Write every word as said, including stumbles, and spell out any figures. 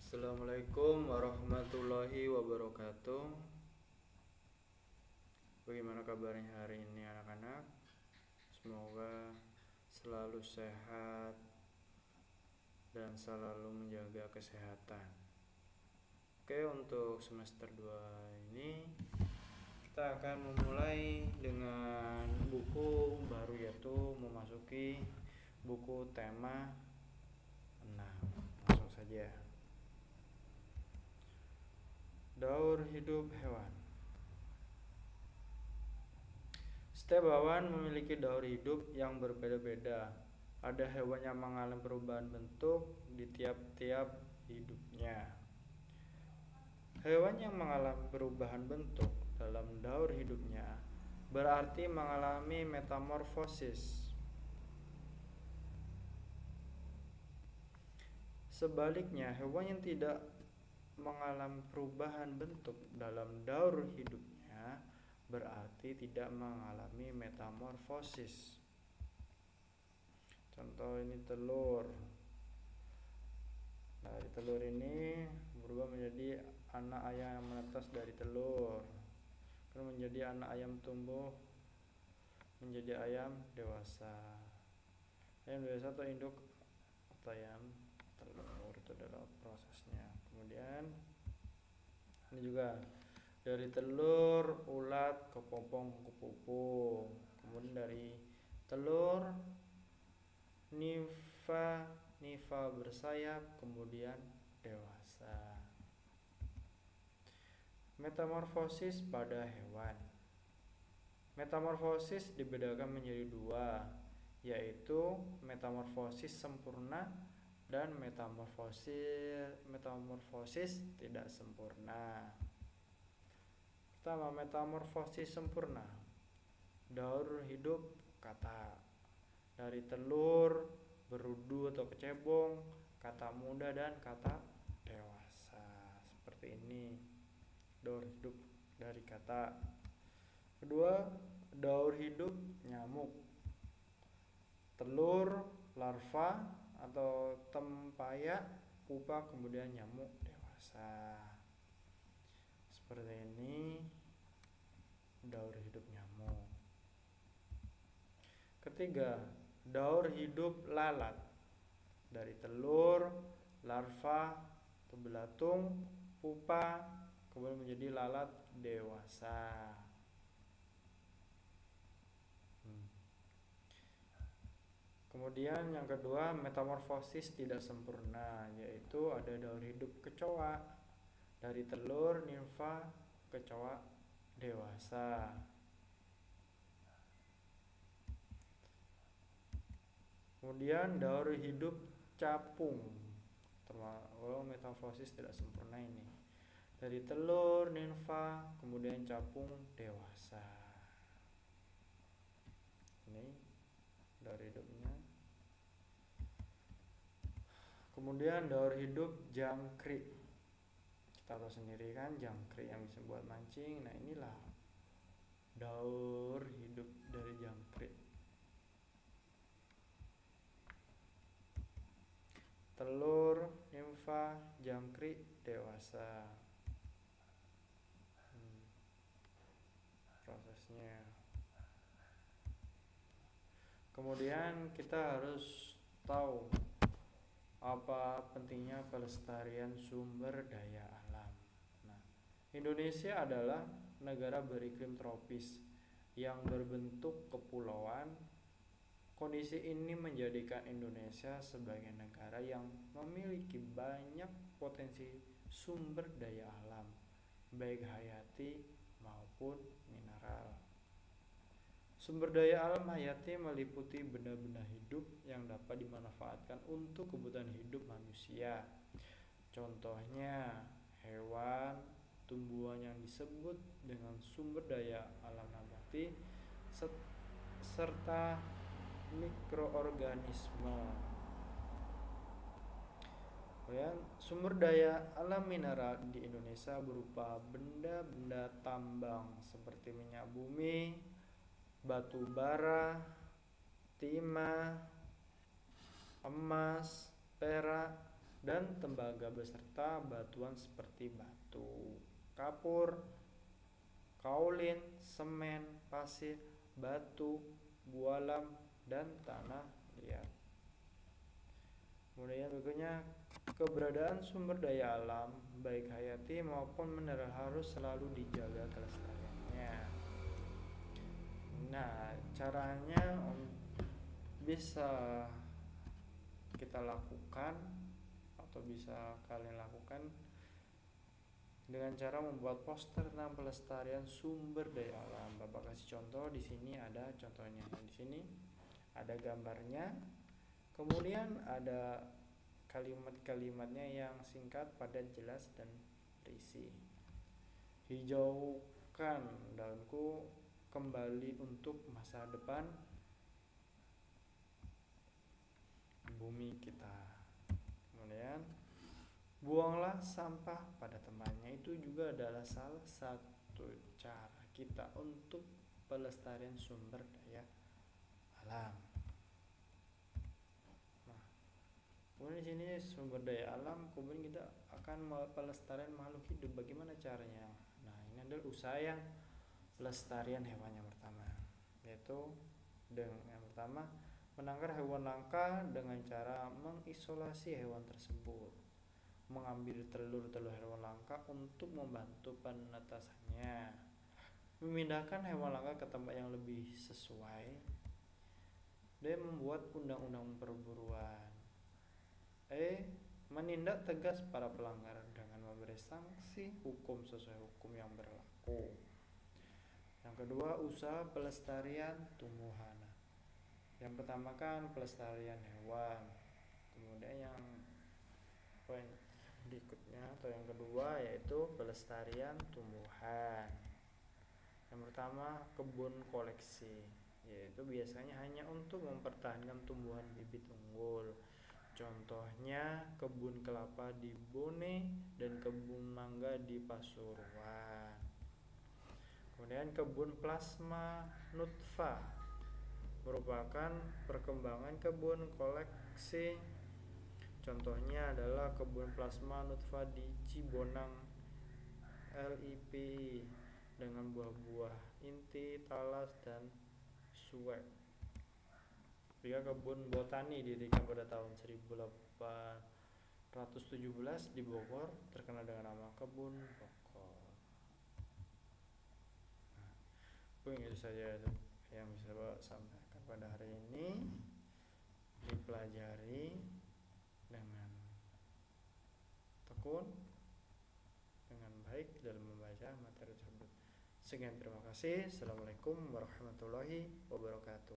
Assalamualaikum warahmatullahi wabarakatuh. Bagaimana kabarnya hari ini anak-anak? Semoga selalu sehat dan selalu menjaga kesehatan. Oke, untuk semester dua ini kita akan memulai dengan buku baru, yaitu memasuki buku tema enam. Langsung saja. Daur hidup hewan. Setiap hewan memiliki daur hidup yang berbeda-beda. Ada hewan yang mengalami perubahan bentuk di tiap-tiap hidupnya. Hewan yang mengalami perubahan bentuk dalam daur hidupnya berarti mengalami metamorfosis. Sebaliknya, hewan yang tidak mengalami perubahan bentuk dalam daur hidupnya berarti tidak mengalami metamorfosis. Contoh ini telur. Dari telur ini berubah menjadi anak ayam yang menetas dari telur, kemudian menjadi anak ayam tumbuh menjadi ayam dewasa. Ayam dewasa atau induk atau ayam telur, itu adalah prosesnya. Kemudian ini juga dari telur ulat kepompong ke pupu, kemudian dari telur nimfa nimfa bersayap, kemudian dewasa. Metamorfosis pada hewan. Metamorfosis dibedakan menjadi dua, yaitu metamorfosis sempurna dan metamorfosis metamorfosis tidak sempurna. Pertama, metamorfosis sempurna. Daur hidup kata. Dari telur, berudu atau kecebong, kata muda dan kata dewasa. Seperti ini daur hidup dari kata. Kedua, daur hidup nyamuk. Telur, larva atau tempayak, pupa, kemudian nyamuk dewasa. Seperti ini daur hidup nyamuk. Ketiga, daur hidup lalat. Dari telur, larva atau belatung, pupa, kemudian menjadi lalat dewasa. Hmm. Kemudian yang kedua, metamorfosis tidak sempurna, yaitu ada daur hidup kecoa. Dari telur nimfa kecoa dewasa. Kemudian daur hidup capung, termasuk metamorfosis tidak sempurna ini. Dari telur nimfa kemudian capung dewasa. Ini daur hidupnya. Kemudian daur hidup jangkrik. Kita tahu sendiri kan, jangkrik yang bisa buat mancing. Nah, inilah daur hidup dari jangkrik. Telur, nimfa, jangkrik, dewasa. Hmm. Prosesnya. Kemudian kita harus tahu apa pentingnya pelestarian sumber daya alam. Nah, Indonesia adalah negara beriklim tropis yang berbentuk kepulauan. Kondisi ini menjadikan Indonesia sebagai negara yang memiliki banyak potensi sumber daya alam, baik hayati maupun mineral. Sumber daya alam hayati meliputi benda-benda hidup yang dapat dimanfaatkan untuk kebutuhan hidup manusia. Contohnya hewan, tumbuhan yang disebut dengan sumber daya alam nabati, serta mikroorganisme. Kemudian sumber daya alam mineral di Indonesia berupa benda-benda tambang seperti minyak bumi, batu bara, timah, emas, perak, dan tembaga beserta batuan seperti batu, kapur, kaulin, semen, pasir, batu, bualam, dan tanah liat. Kemudian berikutnya, keberadaan sumber daya alam baik hayati maupun mineral harus selalu dijaga kelestariannya. Nah, caranya bisa kita lakukan atau bisa kalian lakukan dengan cara membuat poster tentang pelestarian sumber daya alam. Bapak kasih contoh di sini, ada contohnya. Di sini ada gambarnya. Kemudian ada kalimat-kalimatnya yang singkat, padat, jelas, dan berisi. Hijaukan daunku kembali untuk masa depan bumi kita. Kemudian buanglah sampah pada temannya, itu juga adalah salah satu cara kita untuk pelestarian sumber daya alam. Nah, kemudian di sini sumber daya alam, kemudian kita akan pelestarian makhluk hidup. Bagaimana caranya? Nah, ini adalah usaha yang pelestarian hewan yang pertama, yaitu dengan yang pertama menangkar hewan langka dengan cara mengisolasi hewan tersebut, mengambil telur-telur hewan langka untuk membantu penetasannya, memindahkan hewan langka ke tempat yang lebih sesuai, dan membuat undang-undang perburuan. E. Menindak tegas para pelanggar dengan memberi sanksi hukum sesuai hukum yang berlaku. Yang kedua, usaha pelestarian tumbuhan. Yang pertama kan pelestarian hewan, kemudian yang poin berikutnya atau yang kedua yaitu pelestarian tumbuhan. Yang pertama, kebun koleksi, yaitu biasanya hanya untuk mempertahankan tumbuhan bibit unggul. Contohnya kebun kelapa di Bone dan kebun mangga di Pasuruan. Kemudian kebun plasma nutfah merupakan perkembangan kebun koleksi. Contohnya adalah kebun plasma nutfah di Cibonang L I P I dengan buah-buah inti, talas, dan suwek. Juga kebun botani didirikan pada tahun seribu delapan ratus tujuh belas di Bogor, terkenal dengan nama kebun Bogor. Nah, itu saja yang bisa Bapak sampaikan pada hari ini. Dipelajari dengan tekun, dengan baik dalam membaca materi tersebut. Sekian, terima kasih. Assalamualaikum warahmatullahi wabarakatuh.